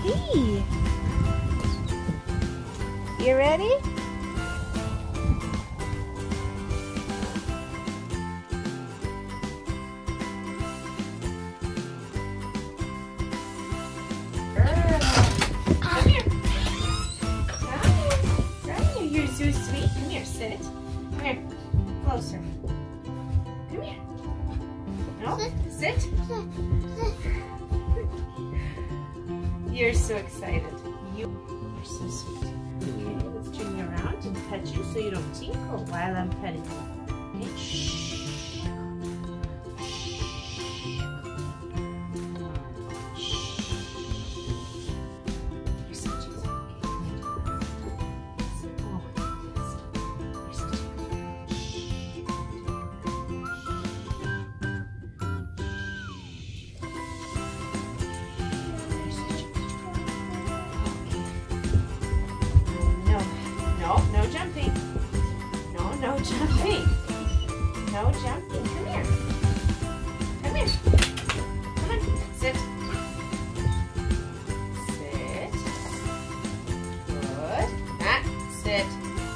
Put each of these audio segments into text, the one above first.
Okay. You ready? Come here. Come. You're so sweet. Come here, sit. Come here. Closer. Come here. No, sit. You're so excited. You're so sweet. Okay, let's turn you around and pet you so you don't tinkle while I'm petting you. Okay, shh. No jumping. No jumping. No jumping. Come here. Come here. Come on. Sit. Sit. Good. Ah, sit.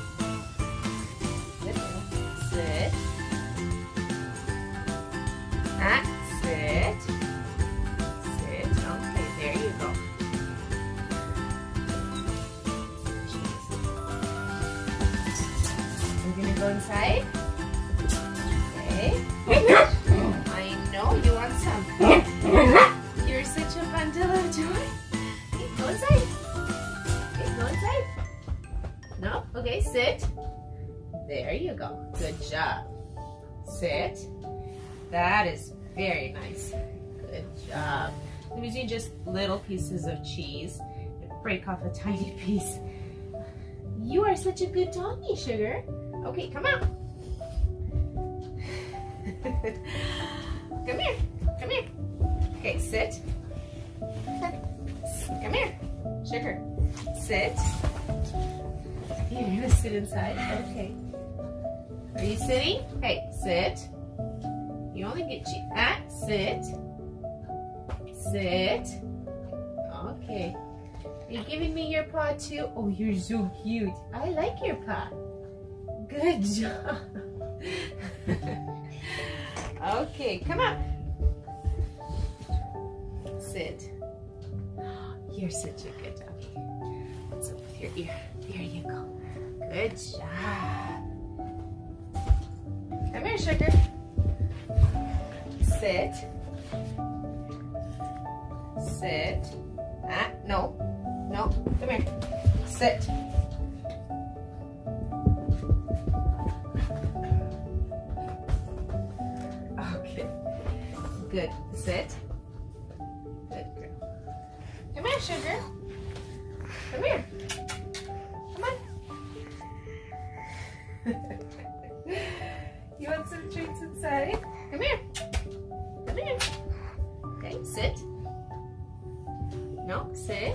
Sit. Ah, sit. Sit. Okay, there you go. Go inside. Okay. I know you want some. You're such a bundle of joy. Okay, go inside. Okay, go inside. No? Okay, sit. There you go. Good job. Sit. That is very nice. Good job. I'm using just little pieces of cheese. Break off a tiny piece. You are such a good doggy, Sugar. Okay, come out. Come here. Come here. Okay, sit. Come here. Sugar. Sit. You're gonna sit inside? Okay. Are you sitting? Okay, sit. You only get sit. Sit. Okay. Are you giving me your paw too? Oh, you're so cute. I like your paw. Good job. Okay, come on. Sit. You're such a good doggy. What's up with your ear? There you go. Good job. Come here, Sugar. Sit. Sit. Ah, no. No. Come here. Sit. Good. Sit. Good girl. Come here, Sugar. Come here. Come on. You want some treats inside? Come here. Come here. Okay, sit. No, sit.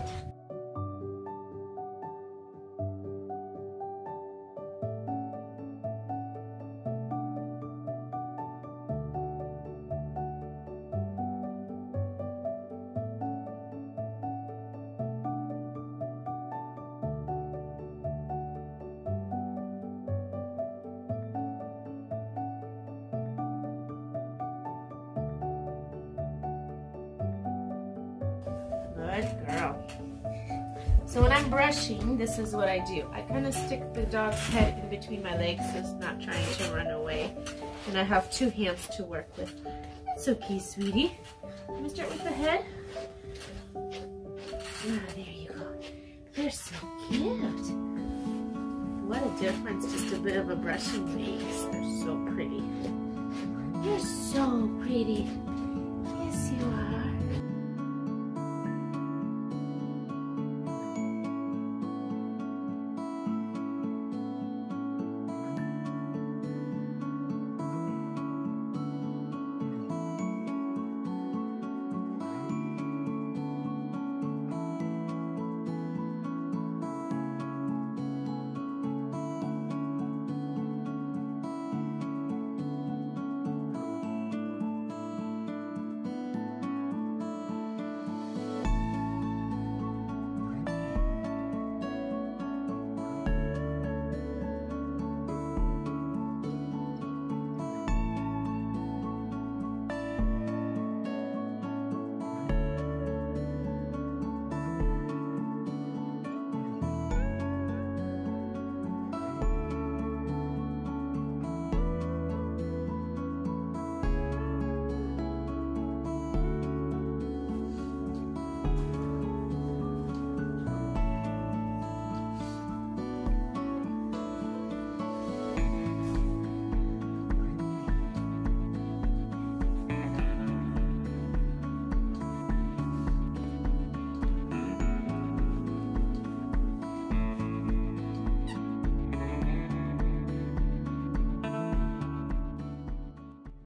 Good girl. So when I'm brushing, this is what I do. I kind of stick the dog's head in between my legs so it's not trying to run away. And I have two hands to work with. It's okay, sweetie. Let me start with the head. Ah, there you go. They're so cute. What a difference just a bit of a brushing makes. They're so pretty. You're so pretty. Yes, you are.